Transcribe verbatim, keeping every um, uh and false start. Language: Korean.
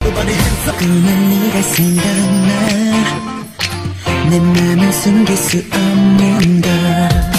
꿈은 네가 생각나 내 맘을 숨길 수 없는 걸